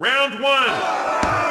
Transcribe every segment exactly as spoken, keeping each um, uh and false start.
Round one.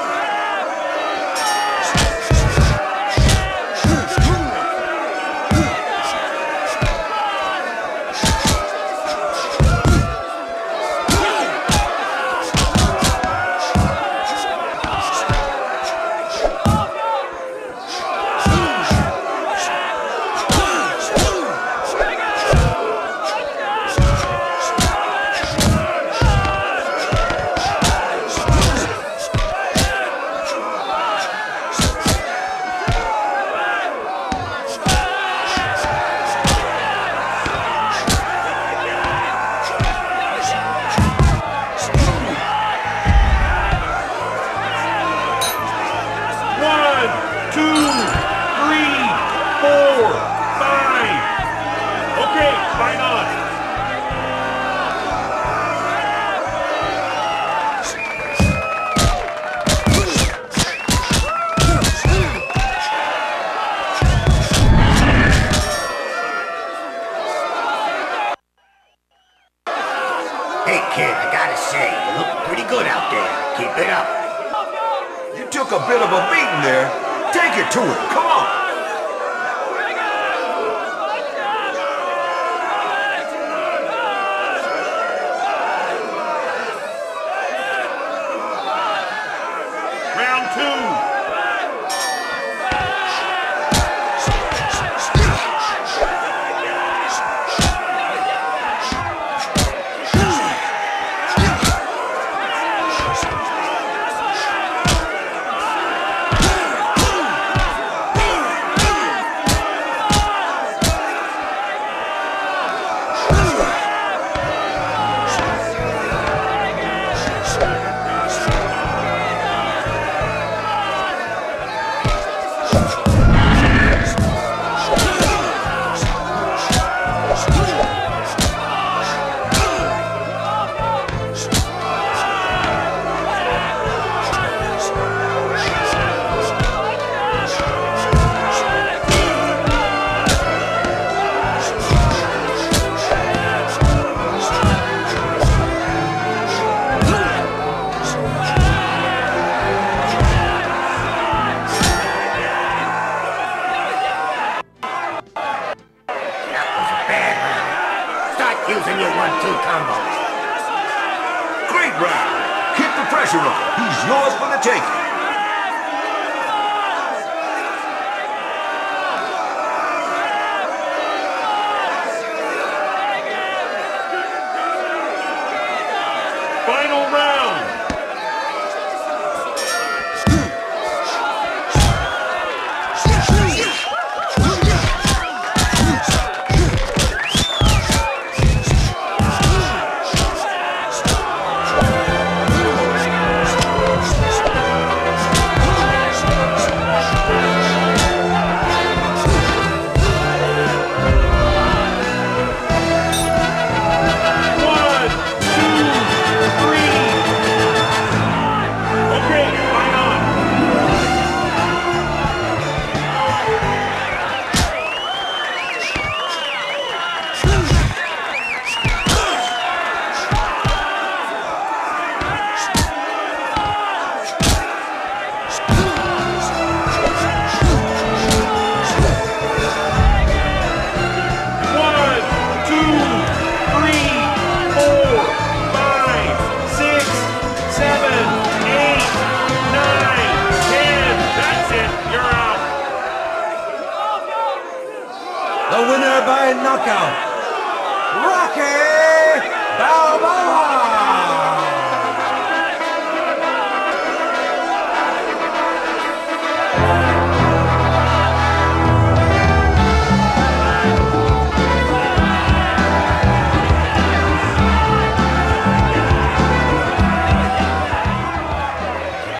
Hey kid, I gotta say, you look pretty good out there. Keep it up. You took a bit of a beating there. Take it to him. Come on. Round two. Using your one two combo. Great round. Keep the pressure on. He's yours for the taking. Final round. The winner by knockout,